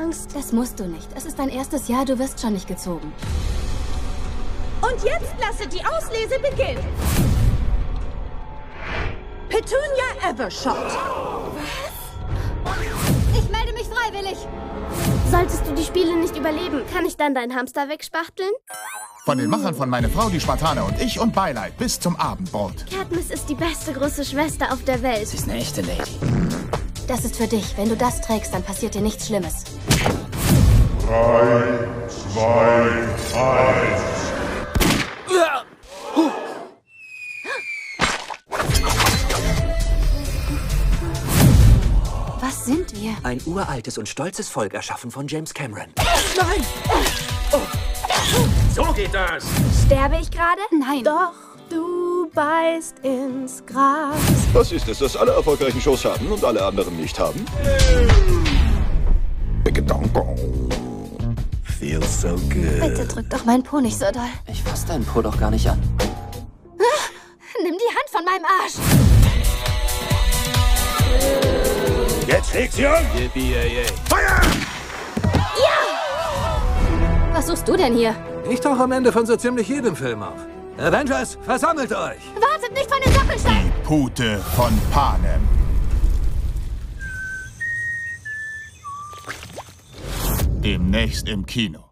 Angst. Das musst du nicht. Es ist dein erstes Jahr, du wirst schon nicht gezogen. Und jetzt lasse die Auslese beginnen. Petunia Evershot. Ich melde mich freiwillig. Solltest du die Spiele nicht überleben, kann ich dann deinen Hamster wegspachteln? Von den Machern von Meine Frau, die Spartaner und ich und Beileid bis zum Abendbrot. Katniss ist die beste große Schwester auf der Welt. Sie ist eine echte Lady. Das ist für dich. Wenn du das trägst, dann passiert dir nichts Schlimmes. 3, 2, 1. Was sind wir? Ein uraltes und stolzes Volk, erschaffen von James Cameron. Nein! So geht das! Sterbe ich gerade? Nein. Doch, du beißt ins Gras. Was ist es, dass alle erfolgreichen Shows haben und alle anderen nicht haben? Feels so good. Bitte drück doch meinen Po nicht so doll. Ich fass deinen Po doch gar nicht an. Nimm die Hand von meinem Arsch. Jetzt legt sie an! Feuer! Was suchst du denn hier? Ich tauche am Ende von so ziemlich jedem Film auf. Avengers, versammelt euch! Wartet nicht von den Sockelsteinen! Die Pute von Panem. Demnächst im Kino.